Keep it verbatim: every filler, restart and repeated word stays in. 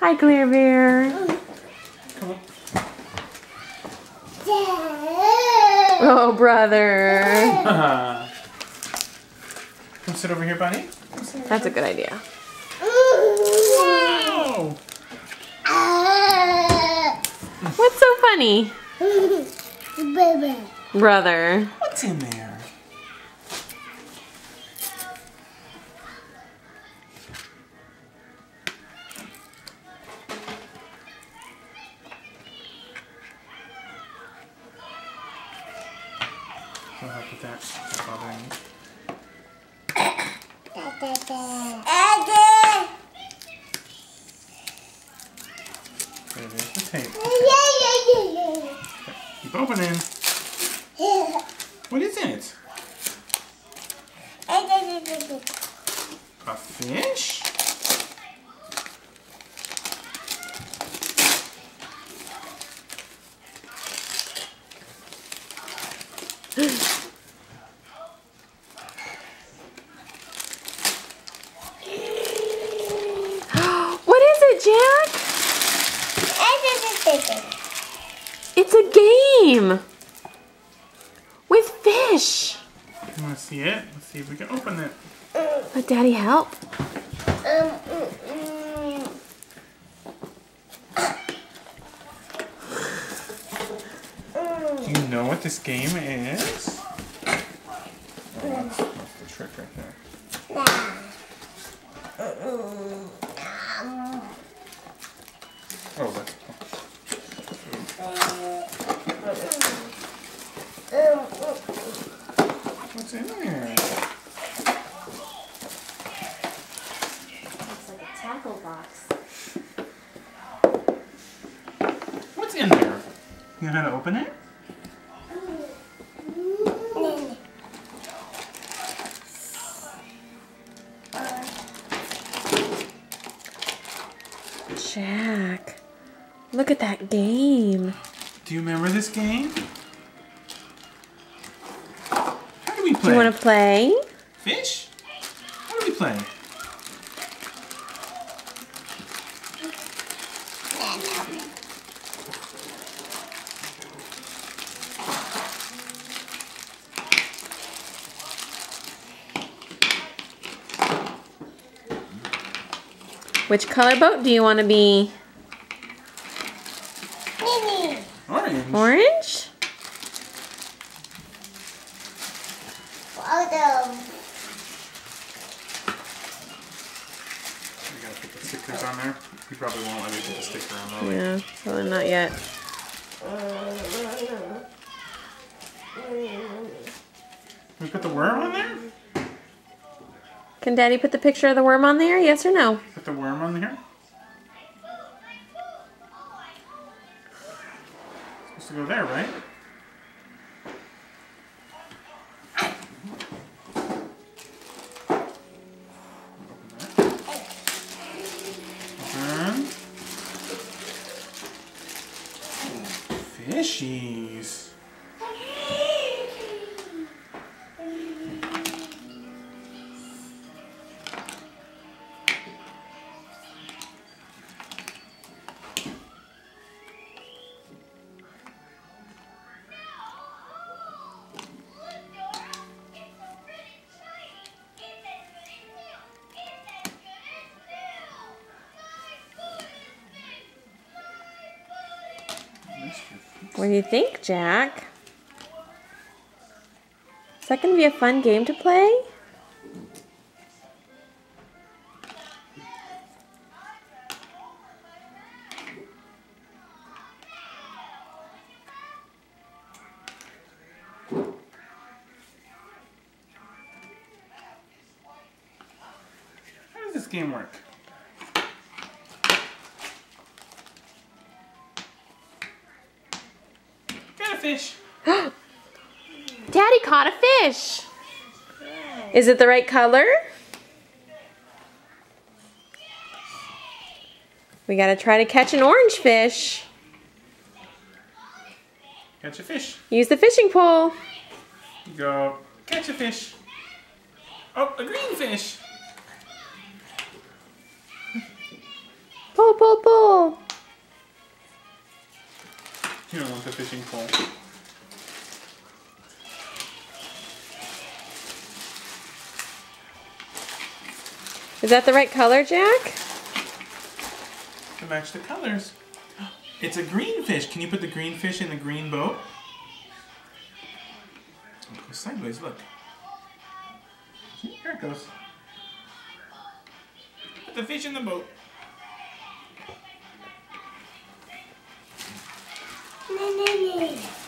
Hi, Claire Bear. Come on. Oh, brother. Come sit over here, buddy. That's a good idea. Whoa! What's so funny? Brother. What's in there? I'll help with that. It's bothering you. There it is, the tape. Okay. Keep opening. What is it? A fish? What is it, Jack? It's a game with fish. You want to see it? Let's see if we can open it. Let Daddy help. Do you know what this game is? Oh, that's, that's the trick right there. Oh, that's... What's in there? Looks like a tackle box. What's in there? You know how to open it? Jack, look at that game. Do you remember this game? How do we play? Do you want to play? Fish? How do we play? Which color boat do you want to be? Orange. Orange? We gotta put the stickers on there. You probably won't let me put the sticker on though. Yeah, probably not yet. We put the worm on there? Can Daddy put the picture of the worm on there? Yes or no? Put the worm on here? Supposed to go there, right? Open. Fishies. What do you think, Jack? Is that going to be a fun game to play? How does this game work? Got a fish. Daddy caught a fish. Is it the right color? We gotta try to catch an orange fish. Catch a fish. Use the fishing pole. You go, catch a fish. Oh, a green fish. Pull Pull, pull, pull. You don't want the fishing pole. Is that the right color, Jack? To match the colors. It's a green fish. Can you put the green fish in the green boat? It goes sideways, look. Here it goes. Put the fish in the boat. Nee, nee, nee.